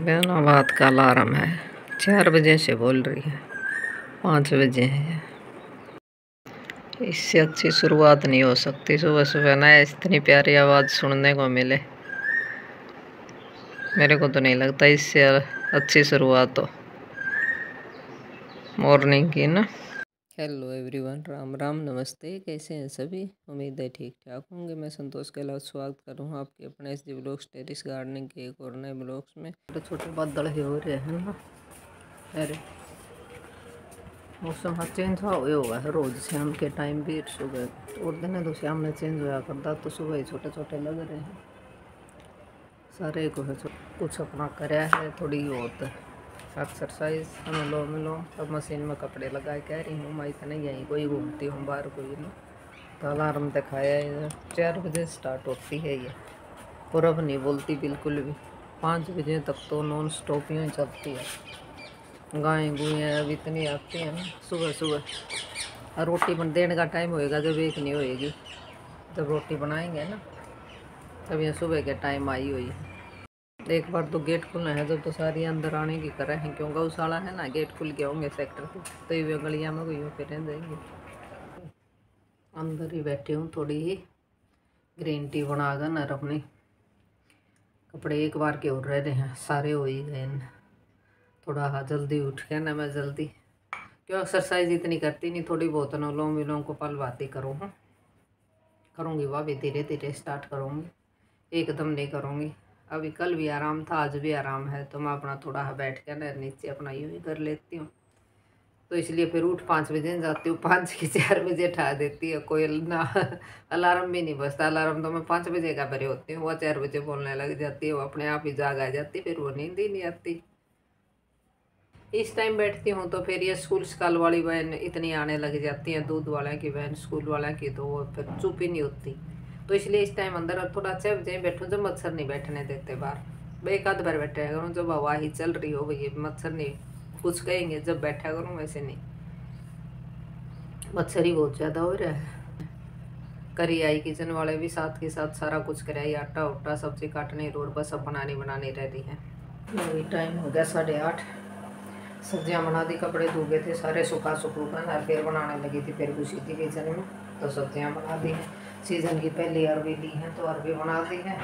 बेनाबाद का अलार्म है, 4 बजे से बोल रही है, 5 बजे है। इससे अच्छी शुरुआत नहीं हो सकती सुबह सुबह ना इतनी प्यारी आवाज़ सुनने को मिले। मेरे को तो नहीं लगता इससे अच्छी शुरुआत हो मॉर्निंग की ना। हेलो एवरीवन, राम राम, नमस्ते। कैसे हैं सभी? उम्मीद है ठीक ठाक होंगे। मैं संतोष के अलावा स्वागत कर रहा हूँ आपके अपने S G blogs terrace gardening के एक और नए ब्लॉग्स में। छोटे छोटे बादल ही हो रहे हैं ना। अरे मौसम हाँ चेंज हुआ है रोज शाम के टाइम भी। सुबह और दिन तो शाम में चेंज होया करता, तो सुबह ही छोटे छोटे लग रहे हैं सारे को है। कुछ अपना कराया है, थोड़ी बहुत एक्सरसाइज अनुलोम विलोम। अब मशीन में कपड़े लगाए कह रही हूँ, मैं इतना यहीं कोई घूमती हूँ बाहर कोई ना। तो अलार्म दिखाया है 4 बजे स्टार्ट होती है ये, और अब नहीं बोलती बिल्कुल भी। 5 बजे तक तो नॉन स्टॉप यूँ चलती है। गाय गुएँ अब इतनी आती हैं ना सुबह सुबह। और रोटी बन देने का टाइम होएगा जब एक नहीं होएगी, जब रोटी बनाएंगे ना तब ये सुबह के टाइम आई हुई है। एक बार तो गेट खुलना है जब तो सारी अंदर आने की करे हैं, क्यों गौशाला है ना। गेट खुल के होंगे सेक्टर के, तो ये गलियाँ में कोई पे रह जाएंगे। अंदर ही बैठी हूँ, थोड़ी ही ग्रीन टी बना कर न अपने कपड़े एक बार के उड़ रहे हैं, सारे हो ही गए। थोड़ा हाँ जल्दी उठ के ना, मैं जल्दी क्यों एक्सरसाइज इतनी करती नहीं, थोड़ी बहुत अनुलोम विलोम को पल बाती करूँगी वह भी धीरे धीरे स्टार्ट करूँगी, एकदम नहीं करूँगी। अभी कल भी आराम था, आज भी आराम है, तो मैं अपना थोड़ा बैठ के ना नीचे अपना यूँ ही कर लेती हूँ। तो इसलिए फिर उठ 5 बजे जाती हूँ, 5 की 4 बजे उठा देती है कोई ना। अलार्म भी नहीं बजता, अलार्म तो मैं 5 बजे का भरे होती हूँ, वह 4 बजे बोलने लग जाती है, वो अपने आप ही जाग आ जाती, फिर वो नींद ही नहीं आती। इस टाइम बैठती हूँ तो फिर ये स्कूल स्काल वाली बहन इतनी आने लग जाती है, दूध वाले की बहन, स्कूल वाले की, तो वो फिर चुप ही नहीं होती। तो इसलिए इस टाइम अंदर थोड़ा अच्छे बजे बैठूँ, जब मच्छर नहीं बैठने देते बाहर। एक आध बार बैठा करूँ जब हवा ही चल रही हो, भैया मच्छर नहीं कुछ कहेंगे, जब बैठा करूँ वैसे नहीं। मच्छर ही बहुत ज़्यादा हो रहा है। करी आई किचन वाले भी साथ के साथ सारा कुछ कराई, आटा उटा सब्जी काटने रोड पर सब बनानी रह रही है। अभी टाइम हो गया 8:30। सब्जियां बना दी, कपड़े धो गए थे सारे सुखा कर, फिर बनाने लगी थी, फिर घुसी थी किचन में, तो सब्जियां बना दी हैं। सीजन की पहली अरबी ली है, तो अरबी बना दी है,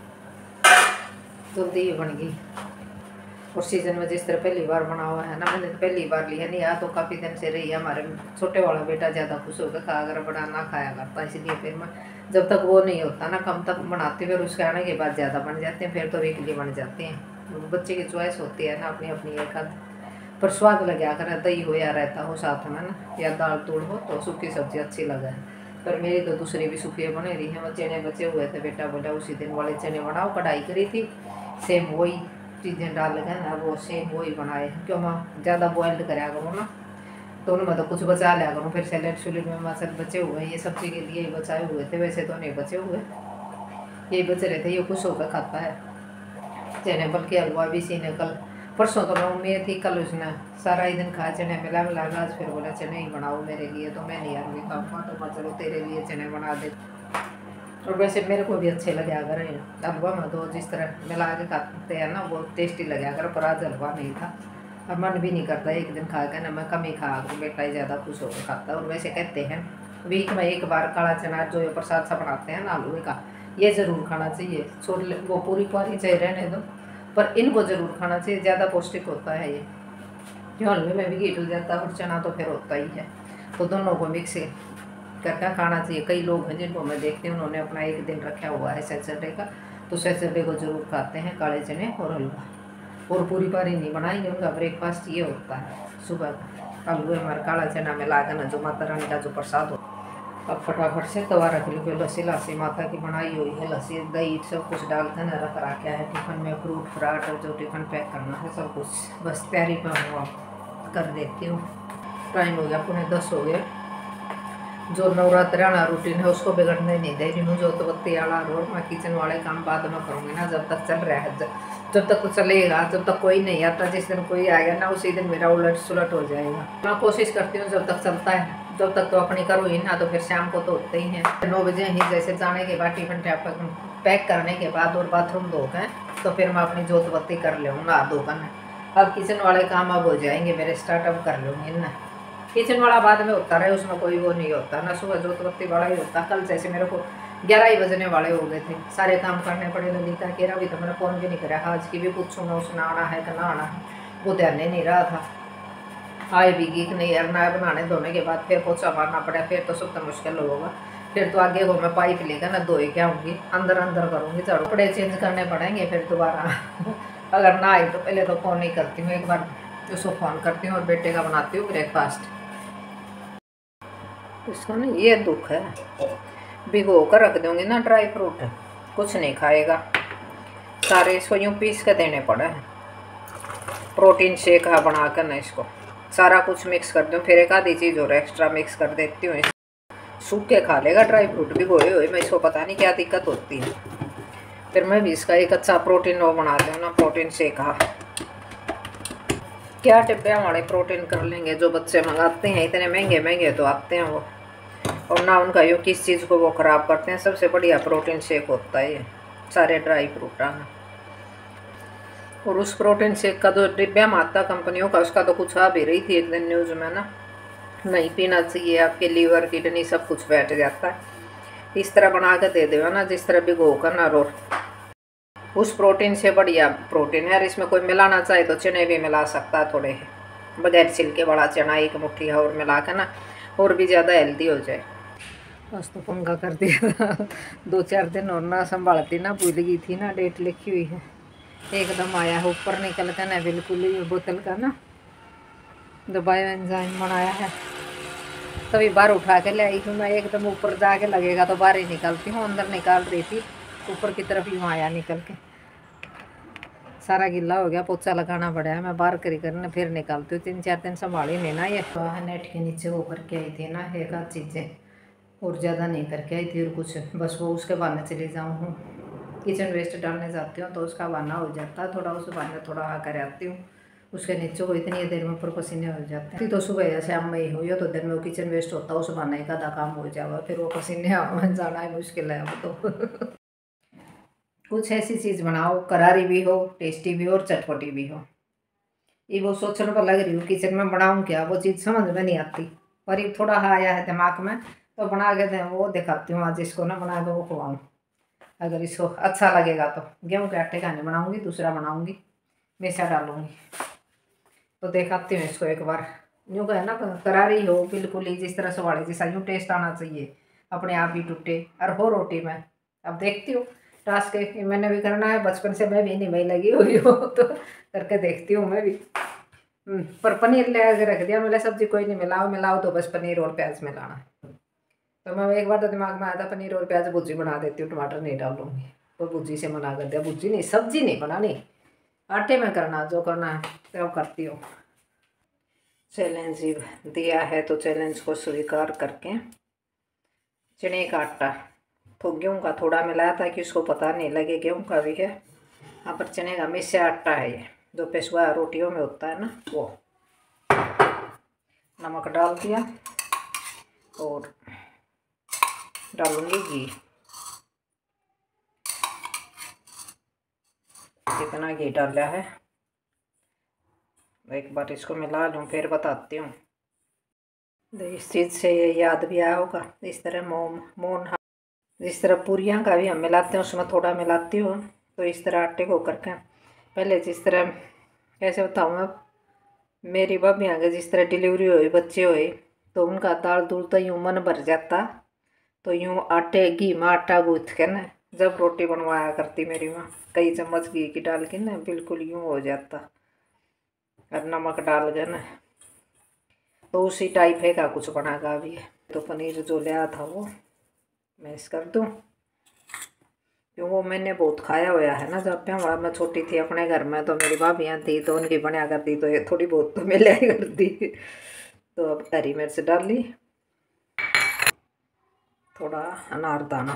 जल्दी ही बन गई। और सीजन में जिस तरह पहली बार बना हुआ है ना, मैंने पहली बार ली है नहीं यार, तो काफ़ी दिन से रही है। हमारे छोटे वाला बेटा ज़्यादा खुश होकर खा, अगर बड़ा ना खाया करता, इसलिए फिर मैं जब तक वो नहीं होता ना कम तक बनाती, फिर उसके आने के बाद ज़्यादा बन जाते हैं, फिर तो एक लिए बन जाते हैं। बच्चे की चॉइस होती है ना अपनी अपनी, एक आध पर स्वाद लगा कर दही हो या रहता हो साथ में ना, या दाल तूड़ हो, तो सूखी सब्जी अच्छी लगे। पर मेरी तो दूसरी भी सूखी बने रही है। वो चने बचे हुए थे, बेटा बोला उसी दिन वाले चने बनाओ, कढ़ाई करी थी, सेम वही चीज़ें डाल के ना वो सेम वही बनाए। क्यों मैं ज़्यादा बॉइल्ड कराया करूँ ना, तो उनमें तो कुछ बचा लिया करूँ, फिर सैलेड सुलेड में मसल बचे हुए ये सब्जी के लिए ही बचाए हुए थे, वैसे तो नहीं बचे हुए, यही बचे रहते, ये खुश होकर खाता है चने। बल्कि हलवा भी सी ने कल परसों तो मैं उम्मीद थी, कल उसने सारा ही दिन खाया चने मिला आज फिर बोला चने ही बनाओ मेरे लिए, तो मैं नहीं यार खाऊंगा, तो मैं चलो तेरे लिए चने बना दे। और वैसे मेरे को भी अच्छे लगे अगर हलवा में तो जिस तरह मिला के खाते हैं ना, वो टेस्टी लगे अगर, पर आज हलवा नहीं था और मन भी नहीं करता एक दिन खा के ना, मैं कम ही खा करूँ, बेटा ही ज़्यादा खुश होकर खाता। और वैसे कहते हैं वीक में एक बार काला चना जो प्रसाद सा बनाते हैं ना आलू का, ये ज़रूर खाना चाहिए। छोले वो पूरी पारी चाहे रहने दो, पर इनको ज़रूर खाना चाहिए, ज़्यादा पौष्टिक होता है ये। जो हलवे में भी घी डल जाता है और चना तो फिर होता ही है, तो दोनों को मिक्स करके खाना चाहिए। कई लोग हैं जिनको मैं देखती हूँ उन्होंने अपना एक दिन रखा हुआ है सैटरडे का, तो सैटरडे को ज़रूर खाते हैं काले चने और हलवा, और पूरी पारी नहीं बनाएंगे, उनका ब्रेकफास्ट ये होता है सुबह हलवे में काला चना में लाकर ना, जो माता रानी का जो प्रसाद होता है। अब फटाफट से तवा रख ली, लस्सी लासी माता की बनाई हुई है, लस्सी दही सब कुछ डालकर न रख रखा है टिफ़िन में, फ्रूट फ्राट जो टिफ़िन पैक करना है सब कुछ बस तैयारी पर हुआ कर देती हूँ। टाइम हो गया 9:45 हो गया। जो नवरात्र वाला रूटीन है उसको बिगड़ने नहीं दे रही हूँ, जो तो बत्ती वाला रोड में किचन वाले काम बाद में करूँगी ना, जब तक चल रहा है, जब तक तो चलेगा, जब तक कोई नहीं आता, जिस दिन कोई आएगा ना उसी दिन मेरा उलट सुलट हो जाएगा। मैं कोशिश करती हूँ जब तक चलता है, जब तक तो अपनी करूँ ही ना, तो फिर शाम को तो होते ही हैं 9 बजे ही, जैसे जाने के बाद टिफिन पैक करने के बाद और बाथरूम धो के तो फिर मैं अपनी जोत बत्ती कर लूँगा दो कन। अब किचन वाले काम अब हो जाएंगे मेरे, स्टार्टअप कर लूँगी ना। किचन वाला बाद में होता रहे, उसमें कोई वो नहीं होता ना, सुबह जोत बत्ती वाला ही होता। कल जैसे मेरे को 11 ही बजने वाले हो गए थे, सारे काम करने पड़े। ललिता कह रहा अभी तो मैंने फ़ोन भी नहीं करा, आज की भी पूछूंगा उसने आना है कि ना आना है, वो ध्यान ही नहीं रहा था। आए भी गीक नहीं यार, नया बनाने धोने के बाद फिर पोछा मारना पड़ा, फिर तो सब तो मुश्किल होगा। फिर तो आगे को मैं पाइप लेकर ना धोए के आऊँगी, अंदर अंदर करूँगी, झाड़ू कपड़े चेंज करने पड़ेंगे फिर दोबारा। अगर ना आई तो पहले तो फ़ोन ही करती हूँ, एक बार उसको फ़ोन करती हूँ और बेटे का बनाती हूँ ब्रेकफास्ट। इसका ना ये दुख है, भिगो कर रख दूँगी ना ड्राई फ्रूट, कुछ नहीं खाएगा, सारे इसको यूँ पीस के देने पड़े हैं। प्रोटीन शेक है बना कर ना, इसको सारा कुछ मिक्स कर दूँ, फिर एक आधी चीज़ और एक्स्ट्रा मिक्स कर देती हूँ। सूख के खा लेगा ड्राई फ्रूट भिगोए हुए, मैं इसको पता नहीं क्या दिक्कत होती है। फिर मैं भी इसका एक अच्छा प्रोटीन वो बना दूँ ना, प्रोटीन शेक। क्या डिब्बे हमारे प्रोटीन कर लेंगे, जो बच्चे मंगाते हैं इतने महंगे महंगे तो आते हैं वो, और ना उनका यूँ किस चीज़ को वो ख़राब करते हैं। सबसे बढ़िया प्रोटीन शेक होता है ये, सारे ड्राई फ्रूट आना। और उस प्रोटीन शेक का जो डिब्बा में आता कंपनियों का, उसका तो कुछ आ भी रही थी एक दिन न्यूज़ में ना, नहीं पीना चाहिए, आपके लीवर किडनी सब कुछ बैठ जाता है। इस तरह बना कर दे देगा ना, जिस तरह भिगो कर ना, रोट उस प्रोटीन से बढ़िया प्रोटीन है। इसमें कोई मिलाना चाहे तो चने भी मिला सकता है, थोड़े बगैर छिलके वाला चना एक मुट्ठी और मिला कर ना, और भी ज़्यादा हेल्दी हो जाए। बस तो पंगा कर दिया। 2-4 दिन और ना संभालती ना, भूल गई थी ना, डेट लिखी हुई है, एकदम आया है ऊपर निकल कर ना, बिल्कुल ही बोतल का ना जो बायो एंजाइम बनाया है, तभी बाहर उठा के ले आई हूँ मैं। एकदम ऊपर जाके लगेगा तो बाहर ही निकालती हूँ, अंदर निकाल रही थी, ऊपर की तरफ ही आया निकल के, सारा गिल्ला हो गया, पोछा लगाना पड़ा है, मैं बाहर करी करने फिर निकालती हूँ। 3-4 दिन संभाली नहीं ना, ये नेट के नीचे वो करके आई थी ना एक आध चीज़ें, और ज़्यादा नहीं करके आई थी, और कुछ बस वो उसके बहाने चली जाऊँ हूँ, किचन वेस्ट डालने जाती हूँ तो उसका बहाना हो जाता है, थोड़ा उस बहाने थोड़ा कर आती हूँ, उसके नीचे को इतनी देर में ऊपर पसीने हो जाते हैं। तो सुबह या शाम में ही हो या तो दिन में वो किचन वेस्ट होता है, उस बहाने एक आधा काम हो जाएगा, फिर वो पसीने जाना है मुश्किल है वो तो। कुछ ऐसी चीज़ बनाओ करारी भी हो, टेस्टी भी हो और चटपटी भी हो। ये वो सोचने पर लग रही हूँ किचन में बनाऊँ क्या, वो चीज़ समझ में नहीं आती, पर ये थोड़ा आया है दिमाग में तो बना के दें, वो दिखाती हूँ आज इसको ना, बना के वो खुआऊँ, अगर इसको अच्छा लगेगा तो। गेहूँ के आटे का नहीं बनाऊँगी, दूसरा बनाऊँगी, मेसा डालूँगी, तो दिखाती हूँ इसको एक बार। यूँ कहे ना करारी हो बिल्कुल ही, जिस तरह सवाड़े जैसा यूँ टेस्ट आना चाहिए, अपने आप ही टूटे और हो रोटी में। अब देखती हूँ टास्क मैंने भी करना है, बचपन से मैं भी नहीं मैं लगी हुई हो तो करके देखती हूँ मैं भी। पर पनीर ले आकर रख दिया, मिला सब्जी कोई नहीं, मिलाओ मिलाओ तो बस पनीर और प्याज मिलाना। तो मैं एक बार तो दिमाग में आया था पनीर और प्याज भुर्जी बना देती हूँ, टमाटर नहीं डालूंगी, तो भुर्जी से मना कर दिया, भुर्जी नहीं सब्जी नहीं बनानी, आटे में करना जो करना है तो करती हूँ। चैलेंज दिया है तो चैलेंज को स्वीकार करके चने का आटा, तो गेहूँ का थोड़ा मिलाया था कि उसको पता नहीं लगे गेहूँ का भी है, यहाँ पर चने का मिसा आटा है ये, जो पेशवा रोटियों में होता है ना वो। नमक डाल दिया और डालूंगी घी, कितना घी डाला है एक बार इसको मिला लूँ फिर बताती हूँ। इस चीज़ से ये याद भी आया होगा, इस तरह मोन जिस तरह पूरियाँ का भी हम मिलाते हैं उसमें थोड़ा मिलाती हूँ, तो इस तरह आटे को करके पहले जिस तरह, कैसे बताऊँ मैं, मेरी भाभी आगे जिस तरह डिलीवरी हुई बच्चे हुए तो उनका दाल दूल तो यूँ मन भर जाता, तो यूँ आटे घी में आटा गूँथ के ना जब रोटी बनवाया करती मेरी माँ, कई चम्मच घी की डाल के ना बिल्कुल यूँ हो जाता, और नमक डाल के ना, तो उसी टाइप है का कुछ बनागा भी। तो पनीर जो लिया था वो मैश कर दूँ, क्यों वो मैंने बहुत खाया हुआ है ना, जब हमारा मैं छोटी थी अपने घर में तो मेरी भाभियाँ थी तो उनकी बनाया करती, तो ये थोड़ी बहुत तो मैं लिया करती। तो अब हरी मिर्च डाल ली, थोड़ा अनारदाना,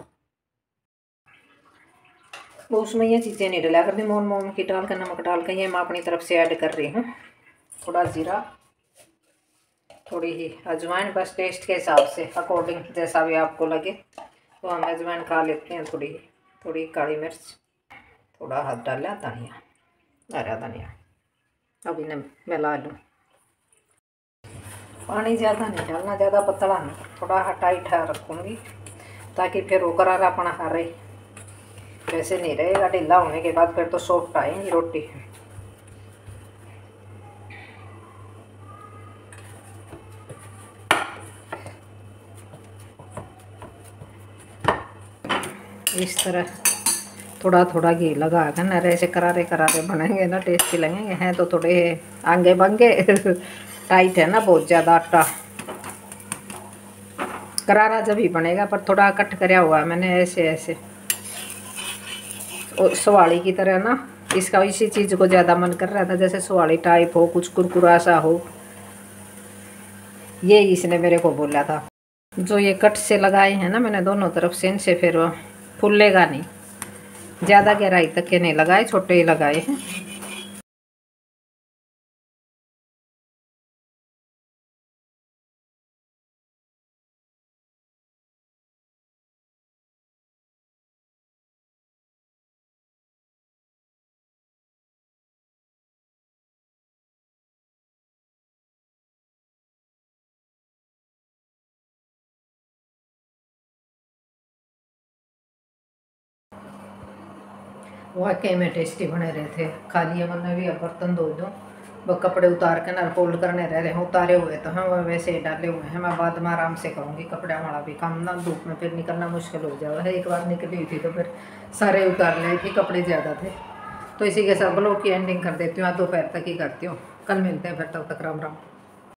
वो उसमें ये चीज़ें नहीं डला करती, मोम मोम की डाल कर नमक डाल कर ये मैं अपनी तरफ से ऐड कर रही हूँ, थोड़ा जीरा, थोड़ी ही अजवाइन, बस टेस्ट के हिसाब से अकॉर्डिंग जैसा भी आपको लगे, तो हम अजवाइन खा लेते हैं, थोड़ी काली मिर्च, थोड़ा हाथ डाला धनिया, हरा धनिया। अब इन्हें मिला लूँ। पानी ज़्यादा नहीं डालना, ज़्यादा पतला नहीं, थोड़ा टाइट रखूँगी ताकि फिर वो करारापन हरे, वैसे नहीं रहेगा। ढीला होने के बाद फिर तो सॉफ्ट आएगी रोटी। इस तरह थोड़ा थोड़ा घी लगा कर ना, ऐसे करारे करारे बनेंगे ना, टेस्टी लगेंगे। हैं तो थोड़े आंगे बंगे टाइट है ना बहुत ज़्यादा आटा, करारा जब ही बनेगा। पर थोड़ा कट कराया हुआ है मैंने ऐसे ऐसे सवाली की तरह ना। इसका इसी चीज़ को ज़्यादा मन कर रहा था, जैसे सवाली टाइप हो, कुछ कुरकुरा सा हो। ये इसने मेरे को बोला था। जो ये कट से लगाए हैं ना मैंने दोनों तरफ से, इनसे फिर फूलेगा नहीं। ज़्यादा गहराई तक के नहीं लगाए, छोटे ही लगाए हैं। वाकई में टेस्टी बने रहे थे। खा लिए मैंने भी। अब बर्तन धो दूँ, वो कपड़े उतार के ना फोल्ड करने रह रहे हैं। उतारे हुए तो हैं, वह वैसे ही डाले हुए हैं। मैं बाद में आराम से करूँगी कपड़े वाला भी काम ना, धूप में फिर निकलना मुश्किल हो जाएगा। एक बार निकली हुई थी तो फिर सारे उतार लिए थे, कपड़े ज़्यादा थे। तो इसी के साथ ब्लॉग की एंडिंग कर देती हूँ। आज दोपहर तक ही करती हूँ। कल मिलते हैं फिर, तब तक राम राम।